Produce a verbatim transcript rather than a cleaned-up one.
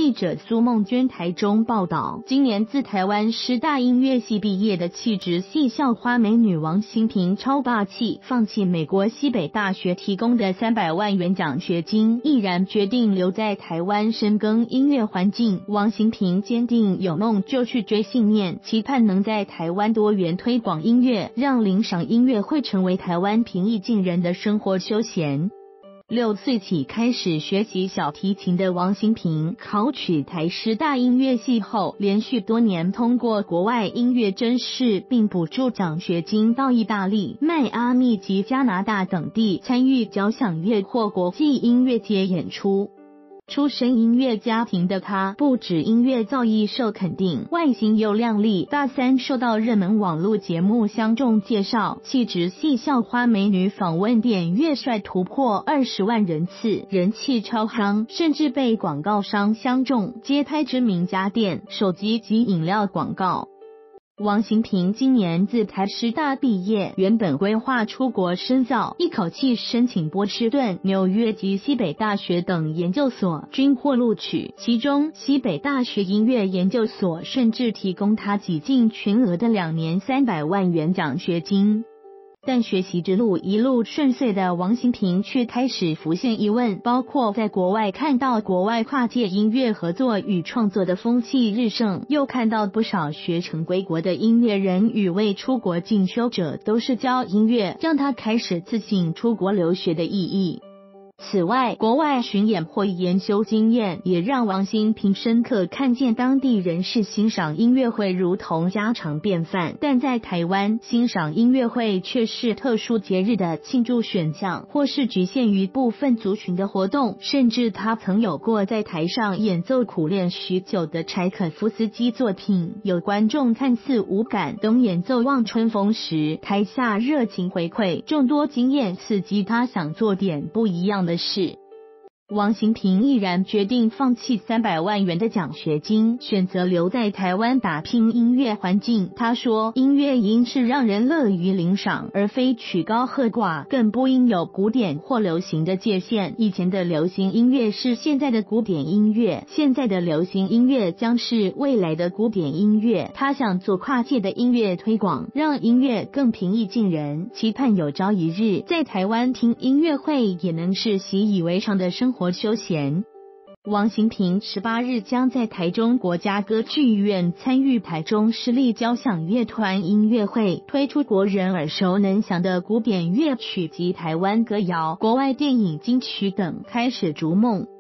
记者苏梦娟台中报道，今年自台湾师大音乐系毕业的气质系校花美女王馨平超霸气，放弃美国西北大学提供的三百万元奖学金，毅然决定留在台湾深耕音乐环境。王馨平坚定有梦就去追信念，期盼能在台湾多元推广音乐，让领赏音乐会成为台湾平易近人的生活休闲。六岁起开始学习小提琴的王馨平，考取台师大音乐系后，连续多年通过国外音乐甄试并补助奖学金到意大利、迈阿密及加拿大等地参与交响乐或国际音乐节演出。出身音乐家庭的他，不止音乐造诣受肯定，外形又靓丽。大三受到热门网络节目相中介绍，气质系校花美女访问点阅率突破二十万人次，人气超夯，甚至被广告商相中，接拍知名家电、手机及饮料广告。王馨平今年自台师大毕业，原本规划出国深造，一口气申请波士顿、纽约及西北大学等研究所，均获录取。其中西北大学音乐研究所甚至提供他挤进群额的两年三百万元奖学金。但学习之路一路顺遂的王馨平却开始浮现疑问，包括在国外看到国外跨界音乐合作与创作的风气日盛，又看到不少学成归国的音乐人与未出国进修者都是教音乐，让他开始自省出国留学的意义。此外，国外巡演或研修经验也让王馨平深刻看见当地人士欣赏音乐会如同家常便饭，但在台湾欣赏音乐会却是特殊节日的庆祝选项，或是局限于部分族群的活动。甚至他曾有过在台上演奏苦练许久的柴可夫斯基作品，有观众看似无感，等演奏《望春风》时，台下热情回馈，众多经验刺激他想做点不一样的事。王馨平毅然决定放弃三百万元的奖学金，选择留在台湾打拼音乐环境。他说，音乐应是让人乐于领赏，而非曲高和寡，更不应有古典或流行的界限。以前的流行音乐是现在的古典音乐，现在的流行音乐将是未来的古典音乐。他想做跨界的音乐推广，让音乐更平易近人，期盼有朝一日在台湾听音乐会也能是习以为常的生活休闲。王馨平十八日将在台中国家歌剧院参与台中市立交响乐团音乐会，推出国人耳熟能详的古典乐曲及台湾歌谣、国外电影金曲等，开始逐梦。